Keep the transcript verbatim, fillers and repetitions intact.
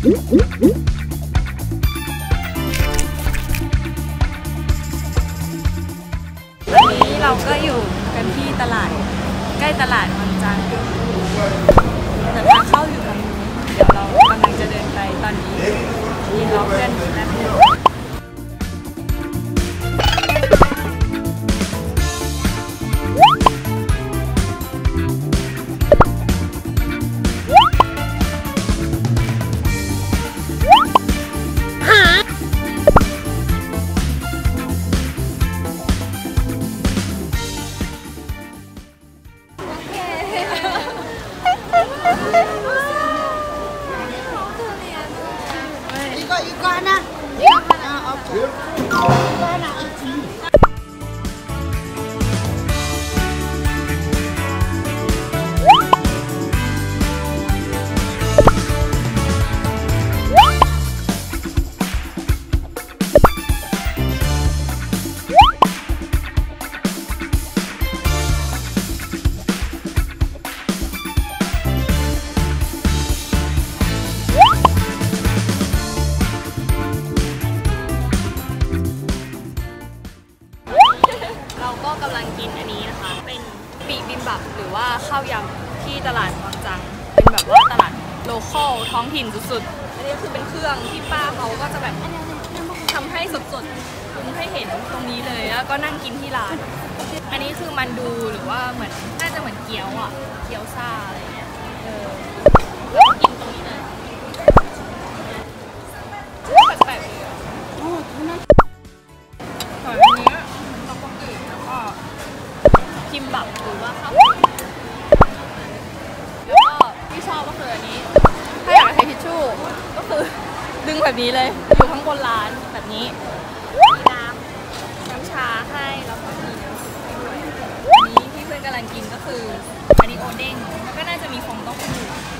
นี้เราก็อยู่กันที่ตลาดใกล้ตลาดวังจันทร์แต่ทางเข้าอยู่ทางนู้นเดี๋ยวเรากำลังจะเดินไปตอนนี้มีรอเพื่อนอยู่นะ Iguana. Iguana. Okay. Iguana. เราก็กำลังกินอันนี้นะคะเป็นปีบิมบับหรือว่าข้าวยำที่ตลาดวังจันทร์เป็นแบบว่าตลาดโลคอลท้องถิ่นสุดๆอันนี้คือเป็นเครื่องที่ป้าเขาก็จะแบบทำให้สดๆปรุงให้เห็นตรงนี้เลยแล้วก็นั่งกินที่ร้านอันนี้คือมันดูหรือว่าเหมือนน่าจะเหมือนเกี๊ยวอ่ะเกี๊ยวซ่าอะไรเงี้ยเออแล้วก็กินตรงนี้เลยแปลกๆเลยอ่ะหอยอันนี้เราก็กินแล้วก็คิมบับหรือว่าข้าวแล้วก็ที่ชอบก็คืออันนี้ถ้าอยากใช้ทิชชู่ก็คือดึงแบบนี้เลยอยู่ข้างบนร้านแบบนี้มีน้ำน้ำชาให้แล้วก็มีน้ำซุปให้ด้วยอันนี้ที่เพื่อนกำลังกินก็คืออันนี้โอเด้งแล้วก็น่าจะมีฟองเต้าหู้